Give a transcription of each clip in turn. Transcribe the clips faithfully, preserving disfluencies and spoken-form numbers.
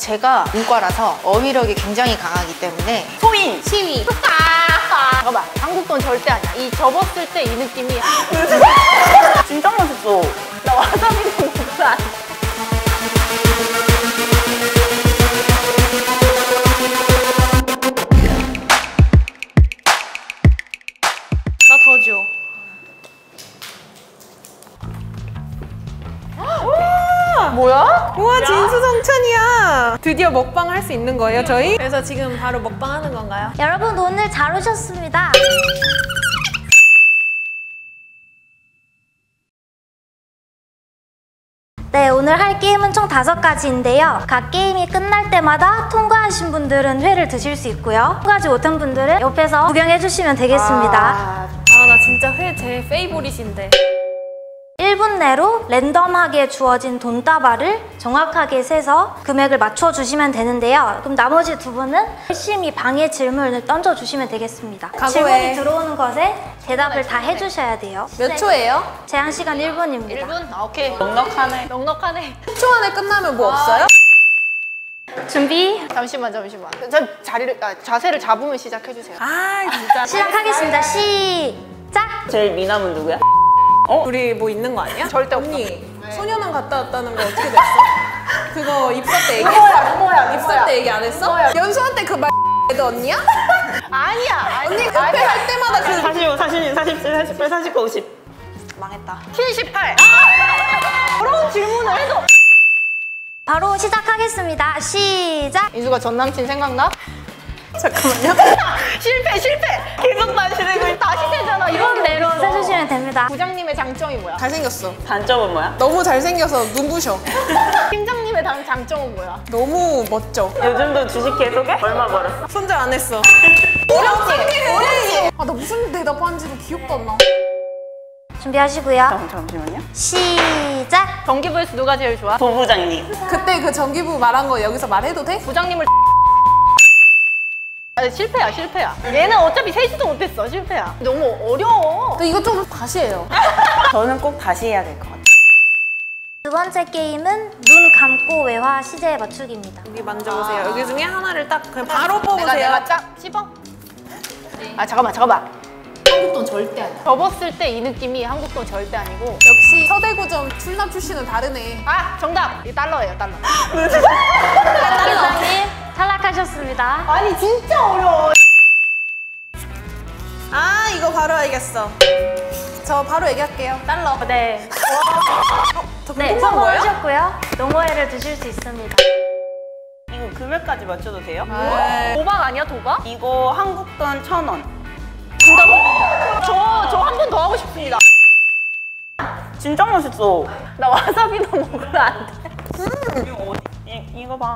제가 문과라서 어휘력이 굉장히 강하기 때문에 소인! 시위. 아, 잠깐만, 한국 돈 절대 아니야. 이 접었을 때 이 느낌이 진짜 맛있어. 나 와사비도 먹으면 안 돼. 나 더 줘. 뭐야? 우와, 진수성찬이야. 드디어 먹방 할 수 있는 거예요, 저희? 그래서 지금 바로 먹방 하는 건가요? 여러분 오늘 잘 오셨습니다. 네, 오늘 할 게임은 총 다섯 가지인데요. 각 게임이 끝날 때마다 통과하신 분들은 회를 드실 수 있고요. 통과하지 못한 분들은 옆에서 구경해 주시면 되겠습니다. 아, 아, 나 진짜 회 제 페이보릿인데. 일 분 내로 랜덤하게 주어진 돈다발을 정확하게 세서 금액을 맞춰주시면 되는데요. 그럼 나머지 두 분은 열심히 방해 질문을 던져주시면 되겠습니다. 각오해. 질문이 들어오는 것에 대답을 다 해주셔야 돼요. 몇 초예요? 제한 시간 일 분입니다. 일 분? 아, 오케이. 넉넉하네. 넉넉하네. 십 초 안에 끝나면 뭐 없어요? 준비 잠시만, 잠시만. 저 자리를, 아, 자세를 잡으면 시작해주세요. 아, 진짜. 시작하겠습니다. 시작! 제일 미남은 누구야? 어? 우리 뭐 있는 거 아니야? 절대 없어. 언니, 소년원 갔다 왔다는 거 어떻게 됐어? 그거 입사 때 얘기했어? 그거야, 그거야, 입사 그거야. 때 얘기 안 했어? 그거야. 연수한테 그 말 애도 언니야? 아니야, 아니야. 언니 그때 할 때마다 그 사십오, 사십육, 사십칠, 사십팔, 사십구, 오십. 망했다. 칠십팔. 그런 질문을 해도. 바로 시작하겠습니다. 시작! 인수가 전 남친 생각나? 잠깐만요. 실패, 실패. 계속 다시 되고 다시 되잖아. 이런 대로 세주시면 됩니다. 부장님의 장점이 뭐야? 잘생겼어. 단점은 뭐야? 너무 잘생겨서 눈부셔. 팀장님의 당- 장점은 뭐야? 너무 멋져. 요즘도 주식 계속해? 얼마 벌었어? 손절 안 했어. 어렵지? 어렵지? 아, 나 무슨 대답하는지도 기억도 안 나. 준비하시고요. 잠, 잠시만요. 시작! 전기부에서 누가 제일 좋아? 부부장님. 그때 그 전기부 말한 거 여기서 말해도 돼? 부장님을 아, 실패야, 실패야. 얘는 어차피 세지도 못했어, 실패야. 너무 어려워. 너 이거 좀 다시 해요. 저는 꼭 다시 해야 될 것 같아요. 두 번째 게임은 눈 감고 외화 시제 맞추기입니다. 여기 만져보세요. 여기 중에 하나를 딱 그냥 바로 내가, 뽑으세요. 내가 짝 씹어? 아, 잠깐만, 잠깐만. 한국 돈 절대 아니야. 접었을 때 이 느낌이 한국 돈 절대 아니고. 역시 서대구점 출납 출신은 다르네. 아, 정답! 이 달러예요, 달러. 기사님 탈락하셨습니다. 아니, 진짜 어려워. 아, 이거 바로 알겠어. 저 바로 얘기할게요. 달러. 네. 더 네, 궁금한 거예요? 성공하셨고요. 농어회를 드실 수 있습니다. 이거 금액까지 맞춰도 돼요? 네. 도박 아니야, 도박? 이거 한국 돈 천 원. 준다고? 저, 저 한 번 더 하고 싶습니다. 진짜 맛있어. 나 와사비도 먹으면 안 돼. 이거 어디? 이, 이거 봐.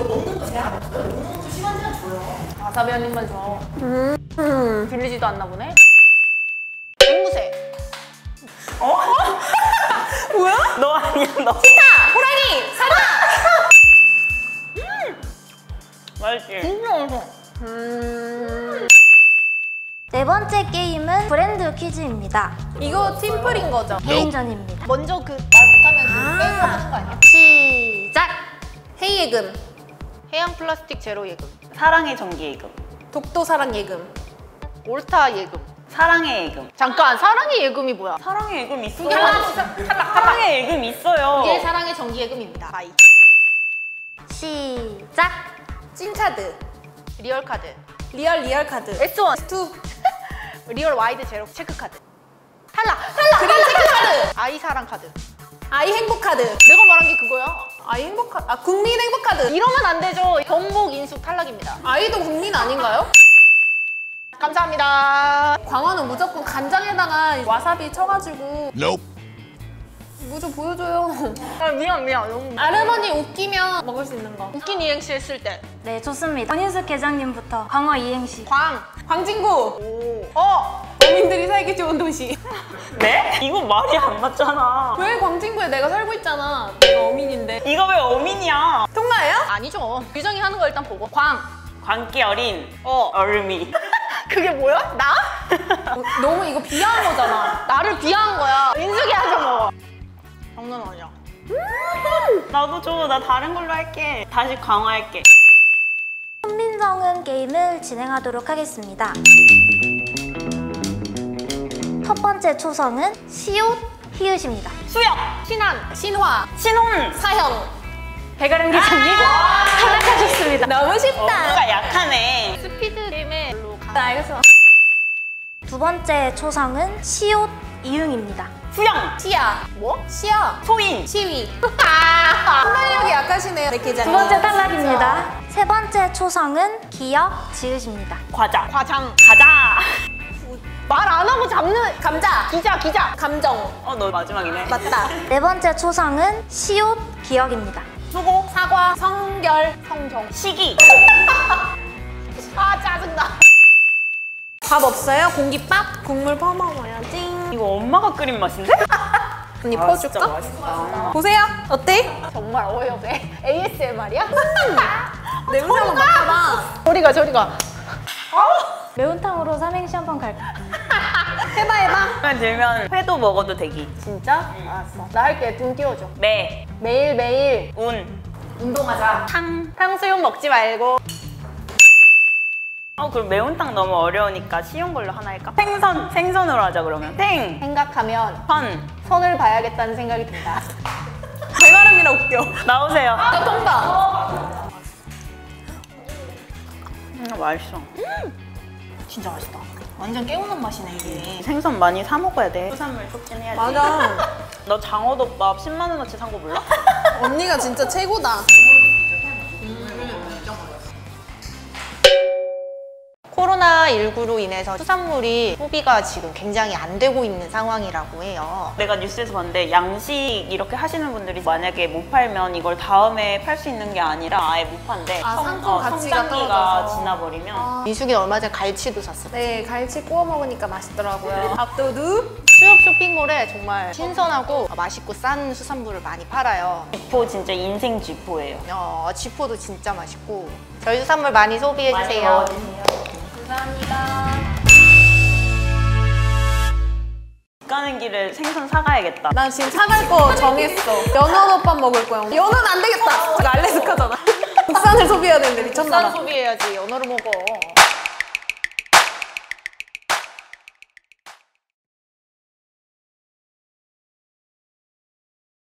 와사비 한 입만 줘. 음. 들리지도 않나 보네? 앵무새. 어? 뭐야? 너 아니야, 너. 호랑이! 사자! 맛있지? 진짜 맛있어. 네 번째 게임은 브랜드 퀴즈입니다. 이거 팀플인 거죠? 개인전입니다. 먼저 그 말 못하면 그 게임 하는 거 아니야? 시작! 헤이 예금, 해양 플라스틱 제로 예금. 사랑의 전기 예금. 독도 사랑 예금. 올스타 예금. 사랑의 예금. 잠깐, 사랑의 예금이 뭐야? 사랑의 예금 있어. 이게 하나, 사랑의 예금 있어요. 이게 사랑의 정기 예금입니다. 바이. 시작! 찐카드, 리얼 카드. 리얼 리얼 카드. 에스 원. 투, 리얼 와이드 제로 체크 카드. 탈락! 탈락! 그린 체크 카드. 아이 사랑 카드. 아이 행복 카드. 내가 말한 게 그거야. 아이 행복 카드. 아, 국민 행복 카드. 이러면 안 되죠. 경복 인수 탈락입니다. 아이도 국민 아닌가요? 감사합니다. 광어는 무조건 간장에다가 와사비 쳐가지고. 뭐 좀 보여줘요. 아, 미안, 미안. 너무 아르머니 웃기면 먹을 수 있는 거. 웃긴 이행시 했을 때. 네, 좋습니다. 권인숙 계장님부터 광어 이행시. 광. 광진구. 오. 어. 어민들이 살기 좋은 도시. 네? 이거 말이 안 맞잖아. 왜 광진구에 내가 살고 있잖아. 내가 어민인데. 이거 왜 어민이야? 통나예요? 아니죠. 유정이 하는 거 일단 보고. 광. 광기 어린 어. 얼음이. 그게 뭐야? 나? 어, 너무 이거 비하한 거잖아. 나를 비하한 거야. 인숙이 하죠 뭐. 장난 아니야. 나도 줘. 나 다른 걸로 할게. 다시 강화할게. 손민정은 게임을 진행하도록 하겠습니다. 첫 번째 초성은 시옷, 히읗입니다. 수영, 신한, 신화, 신혼. 사형. 배가름 기자님 탈락하셨습니다. 너무 쉽다. 뭔가 약하네. 스피드 게임에 별로 가. 나 알겠어. 두 번째 초성은 시옷, 이응입니다. 수영, 시야. 뭐? 시야. 소인, 시위. 순발력이 약하시네요. 네, 기자님. 두 번째 탈락입니다. 세 번째 초성은 기역, 지읒입니다. 과자, 과장. 가자. 말 안 하고 잡는 감자. 기자, 기자. 감정. 어, 너 마지막이네. 맞다. 네 번째 초성은 시옷, 기역입니다. 수고, 사과, 성결, 성정. 시기. 아, 짜증나. 밥 없어요? 공깃밥? 국물 퍼먹어야지. 이거 엄마가 끓인 맛인데? 언니 아, 진짜 퍼줄까? 맛있다. 보세요. 어때? 정말 어이없네. 에이에스엠알이야? 냄새 한번 맡아봐. 저리가, 저리가. 매운탕으로 삼행시 한번 갈까? 해봐 해봐. 마음에 들면 회도 먹어도 되기. 진짜? 알았어. 나 할게. 돈 띄워줘. 매, 매일매일 운, 운동하자. 탕. 탕수육 먹지 말고. 어, 그럼 매운탕 너무 어려우니까 쉬운 걸로 하나 할까? 생선, 생선으로 하자 그러면. 생, 생각하면 선. 선을 봐야겠다는 생각이 든다. 배가름이라 웃겨. 나오세요. 통과. 음, 맛있어. 진짜 맛있다. 완전 깨우는 맛이네, 이게. 생선 많이 사 먹어야 돼. 수산물 촉진해야지. 맞아. 너 장어덮밥 십만 원어치 산 거 몰라? 언니가 진짜 최고다. 코로나십구로 인해서 수산물이 소비가 지금 굉장히 안 되고 있는 상황이라고 해요. 내가 뉴스에서 봤는데 양식 이렇게 하시는 분들이 만약에 못 팔면 이걸 다음에 팔 수 있는 게 아니라 아예 못 판대. 아, 성- 상품 어, 가치가 성장기가 떨어져서. 지나버리면. 민숙이는 얼마 전에 갈치도 샀어. 네, 갈치 구워 먹으니까 맛있더라고요. 밥도둑. 수협 쇼핑몰에 정말 신선하고 맛있고 싼 수산물을 많이 팔아요. 쥐포 진짜 인생 쥐포예요. 어, 쥐포도 진짜 맛있고. 저희 수산물 많이 소비해주세요. 가는 길에 생선 사가야겠다. 나 지금 사갈 거 정했어. 연어덮밥 먹을 거야. 연어는 안 되겠다. 제가 알래스카잖아. 국산을 소비해야 되는데 미쳤나 싼 봐. 소비해야지. 연어를 먹어.